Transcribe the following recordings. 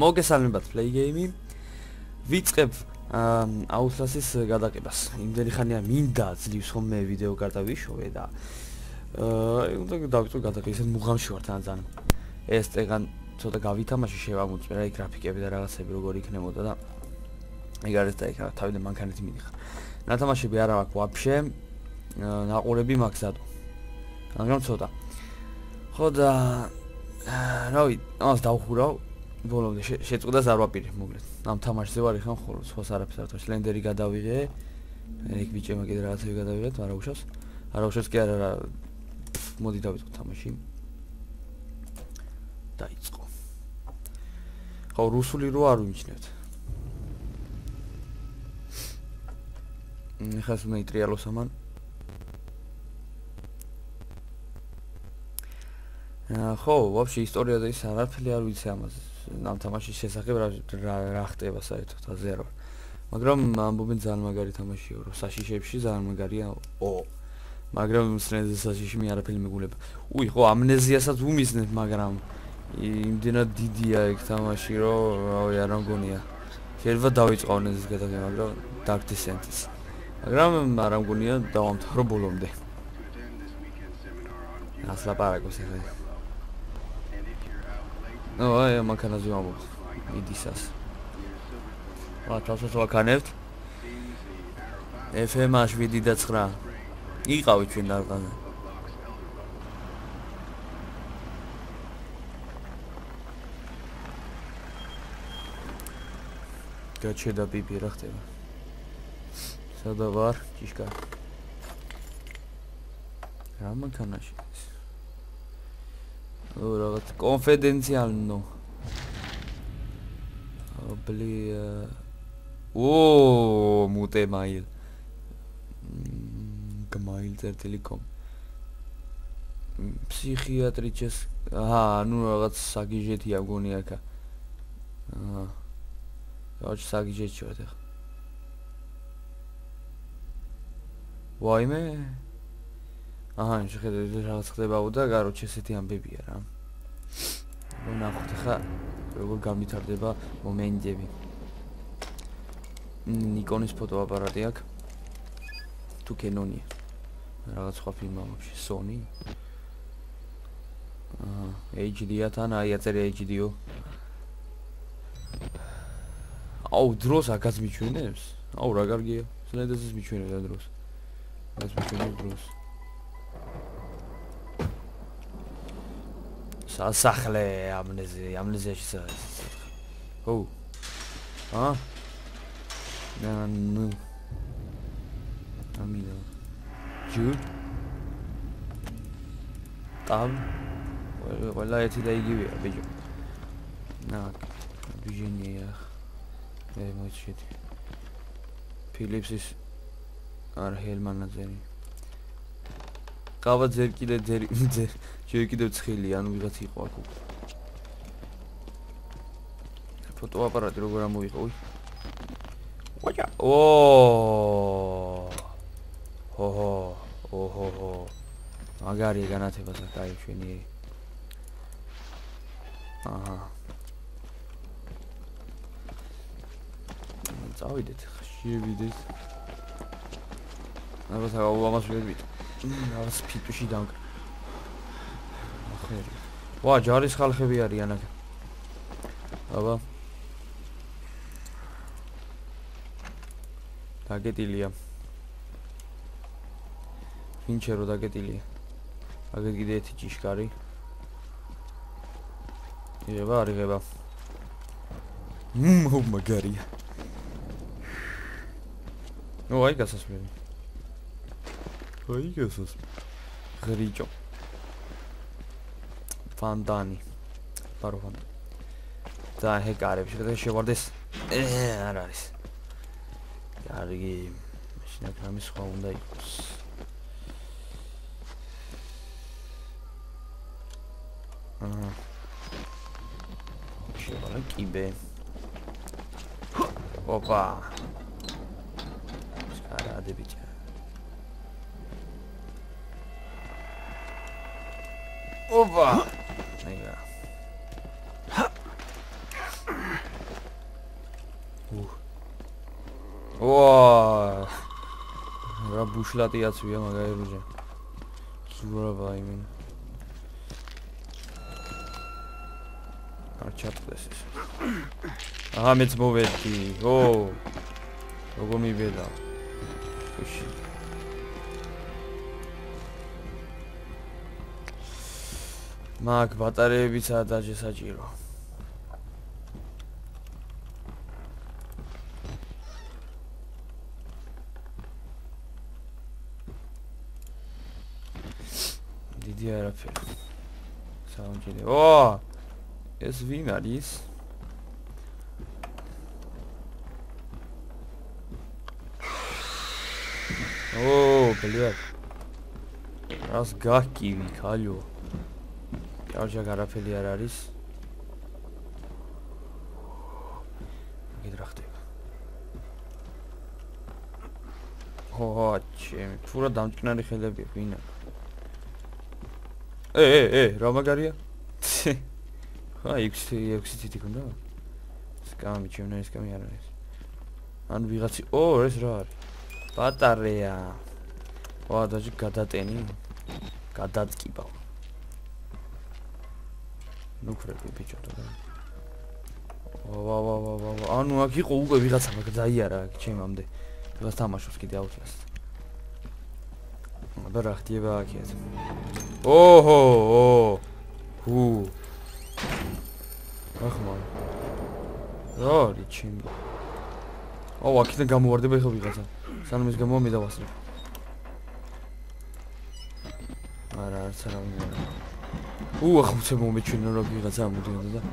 მოგესალმებათ Play Game. ვიწყებ Outlast-ის გადაყიდვას. იმდენი ხანია მინდა ძლივს ხომ მე ვიდეო კარტა ვიშოვე და უნდა დავიწყო გადაყიდვა. ისეთ მუღამში ვარ თან. ეს ეგან ცოტა გავითამაში შევამოწმე რა იქ გრაფიკები და რაღაცები როგორ იქნებოდა და ეგ არის და იქ თავიდან მანქანით მიდიხარ. ნათამაშები არა მაქვს ვაფშე. ნაყურები მაქვს ზატო. მაგრამ ცოტა. ხო და რავი, ამას დავხურავ. ბოლომდე შეწყვეტას არ ვაპირე მოგლეთ. ამ თამაშზე ვარ ხან ხოლმე სხვა არაფერს არ თავს. ლენდერი გადავიღე. ეგ ბიჭებმა კიდე რაღაცები გადავიღეთ, არა უშავს. არა უშავს კი არა. მოდი დავიწყო თამაში. დაიწყო. ხო, რუსული რო არ ვიმჩნევთ. ხას უნდა იტრიალოს ამან. ხო, ვაფშე ისტორია და ის არაფერი არ ვიცი ამაზე. ამ თამაშის შესახებ რა ხდება საერთოდ აზე არ ვარ. მაგრამ ამბობენ ძალიან მაგარი თამაშია, რომ საშიშებში ძალიან მაგარია. მაგრამ საშიში მე არაფერი მეგულება. უი, ხო, ამნეზიასაც უმისნებ, მაგრამ იმდენად დიდია ეგ თამაში, რომ რავი, არ მგონია. შეიძლება დავიწყო ამნეზიის გადაღება, მაგრამ Dark Descent-ის. მაგრამ არ მგონია დავამთავრო ბოლომდე. ასლაპარაკოს ახლა. აი, მანქანაზე ვამბობ. მიდისას. თავს ვაკანებთ. FM-აშ 7 და 9. იყავით ჩვენ დარგანზე. გაჩედა პიპი რა ხდება? სადა ვარ, ჭიშკა. რა მანქანაში? რაღაც კონფიდენციალნო. ბლი მუტე მაილ. გმაილ წერტილიკომ. ფსიქიატრიჩეს. ნუ რაღაც საგიჟეთია მგონი აქა. რაღაც საგიჟეთი ვარ ახლა. ვაიმე. შეხედე რაღაც ხდებაო და კაროჩე ესეთი ამბებია რა. ნახოთ ახლა როგორ გამვითარდება მომენტები. Nikonis ფოტოაპარატი აქვს. თუ Canon-ია. რაღაც სხვა ფილმა ვაფშე Sony. HD-ა თან აი აწერია HD-ო. აუ დროს აკაც მიჩვენებს? აუ რა კარგია. სლენდერზეც მიჩვენებდა დროს. მას მიჩვენებს დროს. სასახლე ამნეზიაში საერთოდ. ო. ნუ. ამინა. ჯუ. ტამ. ყველა ერთი და იგივეა, ბიჭო. ბიჟენია. მოიჩიტი. ფილიპსის არ ჰელმანაძენი. ყავა ძერ კიდევ ცხელი, ანუ ვიღაც იყო აქ უკვე. ფოტოაპარატი როგორ ამოიღო? ვაჭა. მაგარი განათება საკაი ჩვენი. წავიდეთ, შევიდეთ. რაღაც ამას ვერვით. რაღაც ფიტუში დამკ. ახერი. ვა, ჯარის ხალხები არიან აქ. აბა. დაგეტილია. ფინჩერო დაგეტილია. აგერ კიდე ერთი ჭიშკარი. იღება, არ იღება. მაგარია. აი გასასვლელი. აი გასასვლელი. ღრიჭო. ფანდანი. პაროფან. და ჰეკარებში და შევარდეს. არ არის. კარგი. მაშინ აქ რამე სხვა უნდა იყოს. შევალა კიბე. ოპა. სკარადე ბიჭა. ოპა. ნეგა. ვა რა ბუშლატიაცვია მაგარი როჯა ზურა ვაიმე არ ჩატყდეს ეს აჰა მეც მოვედი ო როგორ მივედა ხუში მაგ ბატარეებიცაა დაჯესაჭირო დიდი არაფერი საუნჯელი ო ეს ვინ არის ო ბლიად რას გაკივი ხალიო ჯარჯა გარაფელი არ არის გიდრა ხდება ო ჩემი ფურა დამჭკნარი ხელები ვინა რა მაგარია ხა 6 თითი ქონდა სკამი ჩემნა ეს სკამი არ არის ან ვიღაცი ო ეს რა არის ბატარეა ვა დაჟი გადატენი გადაწკიბავ ნუ ხრები ბიჭო და ვა ანუ აქ იყო უკვე ვიღაცა მაგ დაიარა ჩემამდე დღეს თამაშობს კიდე აუცილებლად აბა რა ხდება აქ ეს ოჰო ჰუ ახმა რა რიჩიმი აუ აქედან გამოვარდება ხო ვიღაცა სანამ ის გამოვა მე დავასწრებ არა არც არავინ არა ახუცე მომეჩვენა რა ვიღაცა ამოდიოდა და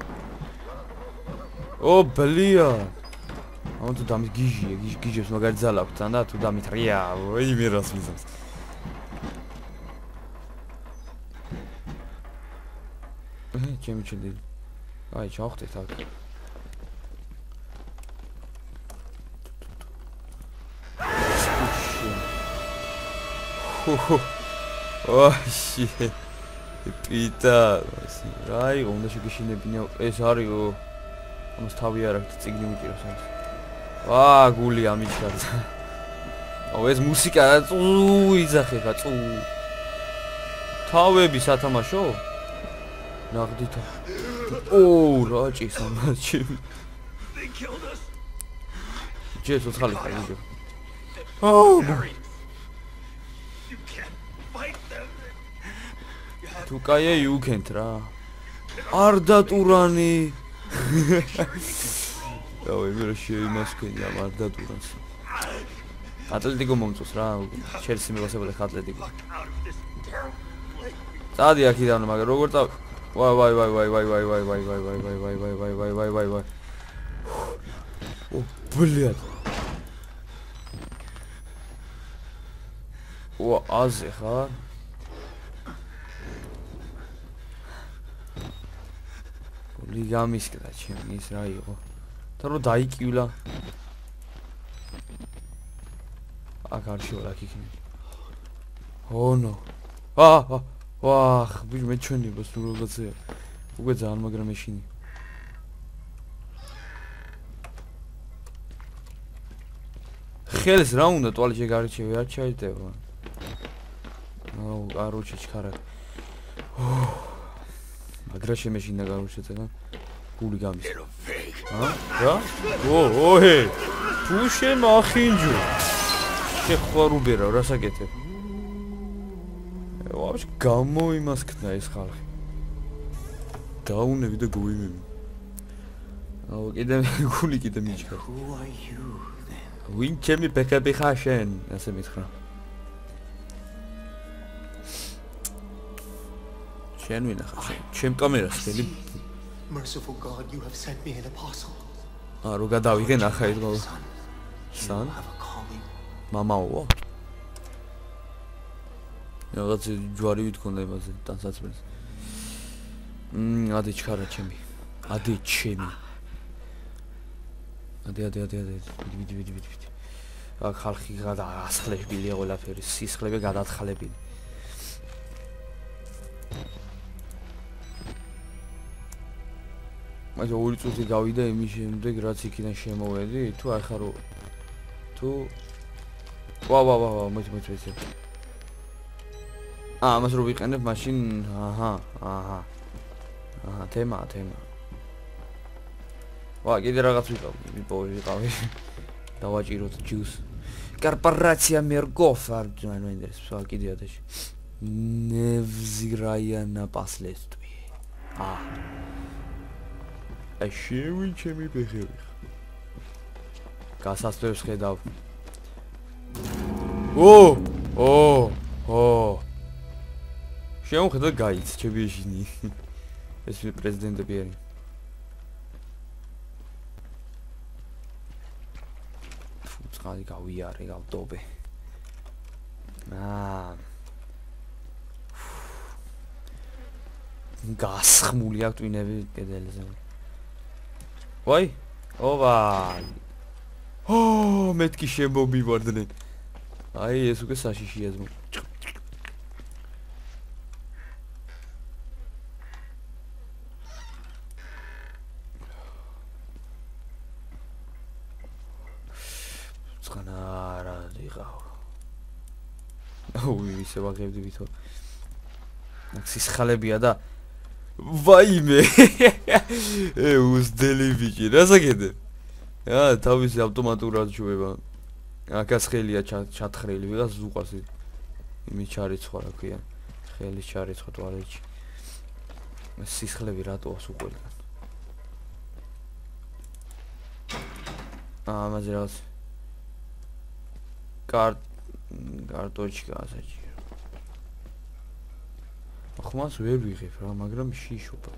ო ბლია აუ თუ დამის გიჟია გიჟებს მაგარი ძალა აქვს თან და თუ დამიტრია ოი მე რას ვიზამს ჩემი ჩენდი აი ჩავხდეთ აქ ოში პიტა რა იყო უნდა შეგეშინებინა ეს არისო ამას თავი არ აქვს წიგნი უჭირავს ამას ვა გული ამიჩქარდა აუ ეს მუსიკა წუ იძახება წუ თავები სათამაშო ნაღდითა ო რაჭის ამაჩი ჯეს ოცხალი ხარ აუ თუ კაია you can't რა არდა ტურანი აუ იმერო შეიმასქენი ამ არდა ტურანს ატლეტიკო მომწოს რა ჩელსი მევასებოდა ატლეტიკო წადი აქიდან მაგრამ როგორ წავ ვაი ო ბლიად ო აზე ხარ ლიგამისკდა ჩემი ის რა იყო და რო დაიკივლა აქ არ შევა აქ იქნება ონო ვახ ბიჭ მე ჩვენი ბოს თუ რაღაცა უკვე ძალიან მაგრამ ეშინი ხელს რა უნდა ტუალეტში გარჩევი არ ჩაიდება აუ კაროჩი ჩქარა მაგრა შემეშინდა გარუჩეზე და გული გამის რა ოჰე ფუშე მახინჯო შეხوارუბერა რასაკეთებ ვაფშე გამოიმასქნა ეს ხალხი დაუნები და გუიმები აუ კიდე გული კიდე მიჩქა ვინ ჩემი ბეკები ხარ შენ ასე მითხრა შენ ვინ ახლა ჩემ კამერას ხელი Merciful God, you have sent me an apostle. რო გადავიღენ ახლა ის გო Son, have a calling. მამაო რაღაც ჯვარი ვითქონდა იმაზე ტანსაცმელს ადი ჩქარა ჩემი ადი ჩემი ადი აქ ხალხი გადაასხლებილია ყველაფერი სისხლები გადათხლებილი მაგრამ ორი წუთი გავიდა იმის შემდეგ რაც იქიდან შემოვედი თუ ახლა რო თუ ვა მოიწე ამას რო ვიყენებ მაშინ აჰა თემა ვა კიდე რაღაც ვიყავი დავაჭიროთ ჯუს корпорация Мергов არ ნენდეს ვა კიდე ադაში невзирая на последствия შევი ჩემი ფეხები გასასწრებს ხედავ შემოხედა გაიც ჩემიეშინი ეს პრეზიდენტები არის წყალი გავიარე გავდობე გასხმული აქვს ტვინები კედელზე ვაი მეთქი შემომივარდნენ აი ეს უკვე საშიშია ზმო ცხანარა დიღავ ისე ვაღებდი ვითო სისხალებია და ვაიმე უსდელი ბიჭი რასაკეთე თავისი ავტომატურად ჩუება აკას ხელია ჩათხრილი ვიღაც უყავს იმის ჩარიცხვა რა ქვია ხელის ჩარიცხვა ტუალეტში სისხლები რატოა უყველგან ამაზე რაღაც კარტოჩკა ასაჭირო ხმას ვერ ვიღებ რა მაგრამ შიშობა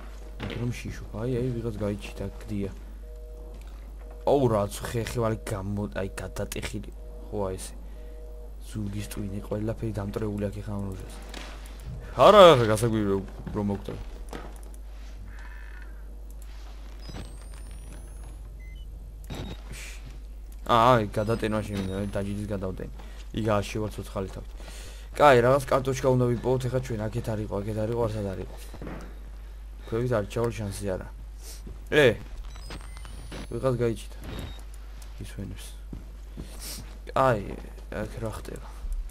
აი ვიღაც გაიჩიტა გდია აუ რაც ხეხევალი აი გადატეხილი ხო აი ესე ზურგის ტვინი ყველაფერი დამტრეული აქ ხა ამროჟეს არა გასაგვირო რომ მოგტო აი გადატენაში დაჯიდის გადავდენ იგაში ვარ ცოცხალი თავი კაი რაღაც კარტოჩკა უნდა ვიპოვოთ ეხა ჩვენ აქეთ არისო არსად არისო ქვევით არ ჩავალ შანსი არა ვიღაც გაიჩიტა ისვენებს აი აქ რა ხდება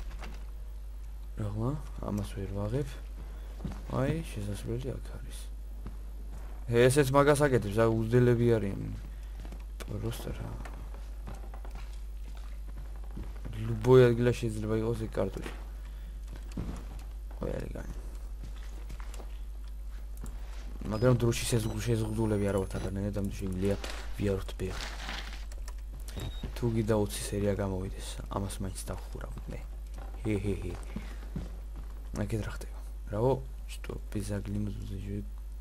რაღა ამას ვერ ვაღებ აი შესასვლელი აქ არის ესეც მაგას აკეთებს აი უძდელები არიან პროსტა რა любой ადგილას შეიძლება იყოს ეს კარტოჩი ყველგან მაგრამ დროში შეზღუდულები არ ვართ ადამიანები და შეიძლება ვიაროთ ბერ თუ გიდა 20 სერია გამოვიდეს ამას მაინც დავხურავ მე აქეთ რა ხდება რავო что пизаглим ზუზეჯი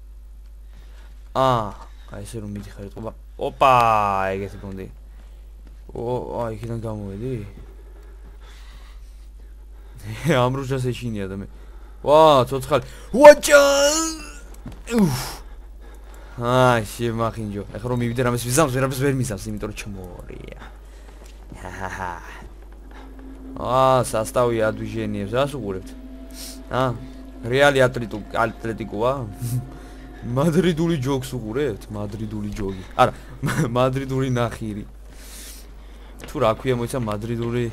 აი ესე რომ მიდიხარ ეთყობა ოპა ეგეთი გონდი აი იქიდან გამოვედი ამრუჟას ეშინია და მე ვა ცოცხალი ვაჭა აი შემახინჯო ეხლა რომ მივიდე რამეს ვიზამს ვერაფერს ვერ მიზამს იმიტომ რომ ჩმორია სასტავი ადვიჟენიებს რას უყურებთ რეალი ატლეტიკოა მადრიდული ჯოგს უყურებთ მადრიდული ჯოგი არა მადრიდული ნახირი თუ რა ქვია მოიცა მადრიდული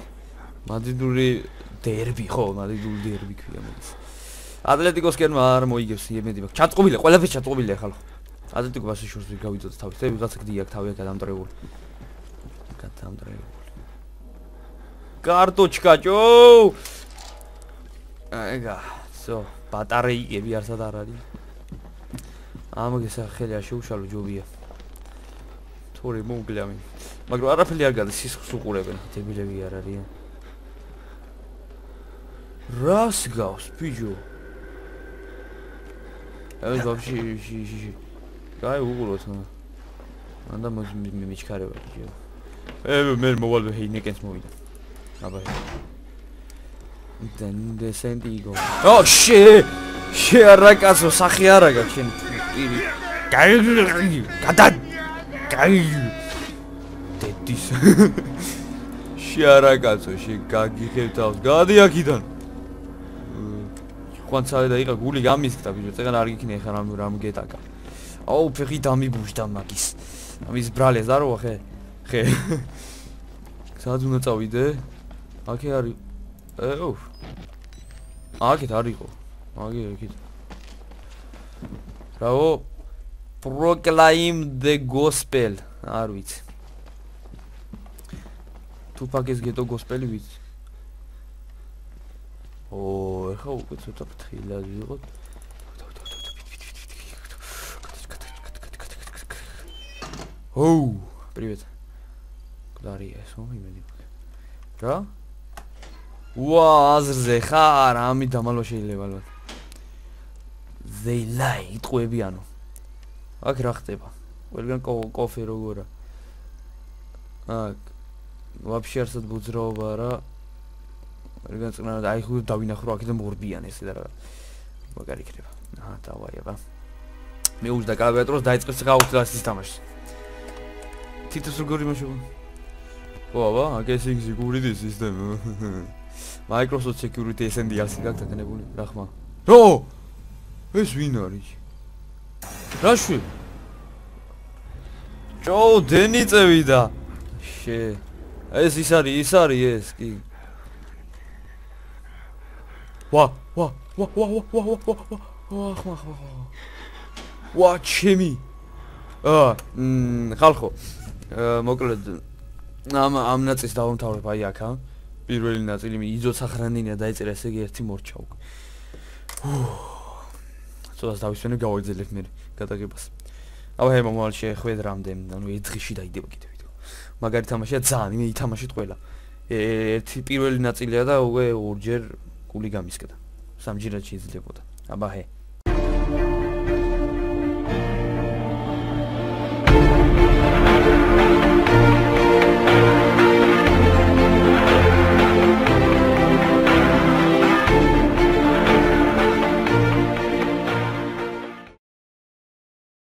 დერბი ხო მადრიდული დერბი ქვია მოიცა ატლეტიკოსკენ არ მოიგებს იმედი მაქვს ჩატყობილია ყველაფერი ჩატყობილია ხალხო ატლეტიკო ბასიშორს გავიწოდეთ თავის და ვიღაცა გდია აქ თავია გადამტრეული კარტოჩკა ჭო ეგა სო ბატარეიკები არსად არ არის ამაგესა ხელი არ შეუშალო ჯობია თორე მოუგლამი მაგრამ არაფერი არ გადის სისხლს უყურებენ დებილები არ არიან რას გავს ბიჭო აი ვაფშე გაი უყუროთ ანდა მიჩქარება ბიჭო მე მოვალ ჰეინეკენს მოვიდა აბა then the Santiago oh shit არაკაცო სახე არა გაქვს შენ პირი გაი დედის არაკაცო შე გაგიხებ თავს გადი აქიდან ხვანცალე და იყა გული გამისკდა ბიჭო წეგან არ გიქნე ხა რამ გეტაკა აუ ფეხი დამიბუშდა მაგის ამის ბრალეს აროა ხე სადაც უნდა წავიდე? აქ არის. ო. აქეთ არისო. აქეთ. Bravo. Proclaim the gospel. არ ვიცი. თუ ფაგეს გეტო gospel-ი ვიცი. ეხა უკვე ცოტა ფრთხილად ვიყოთ. Привет. Куда рисо? Имени. რა? ვა, აზრზე ხარ, ამი დამალვა შეიძლება ალბათ. They lie, იტყვებიანო. აქ რა ხდება? ყველგან კოფე როგორა? აქ вообще არსად ბუძრაობა რა. ყველგან წნარად აი ხო დავინახო რა აქედან მორბიან ესე და რა. მაგარი იქნება. დავაი აბა. მე უძდა კლავიატურას დაიწყებს ხა Outlast-ის თამაშს. თითოს როგორი მაშობა? აბა, აქ ეს security system. Microsoft Security SNDR-ს გაქვს დაგანებული რა ხმა. ო! ეს ვინ არის? რა შვი? ჯო, დენი წევიდა. შე. ეს ის არის ეს კი. ვა, ხმა. ვა, ჩემი. ხალხო. მოკლედ ამ ნაწილს დავამთავრებ აი აქ. პირველი ნაწილი იზო სახრანინია დაიწერა ესე იგი ერთი მორჩა უკვე. ცოტას დავისვენებ გავაგზავნებ მე გადაგებას. აბა მომავალ შეხვედ რამდენ, ანუ 1 დღეში დაიდება კიდე ვიდეო. მაგარი თამაშია ძალიან, მე ითამაშეთ ყველა. ერთი პირველი ნაწილია და უკვე ორჯერ გული გამისკდა. 3 ჯერად შეიძლებოდა. აბა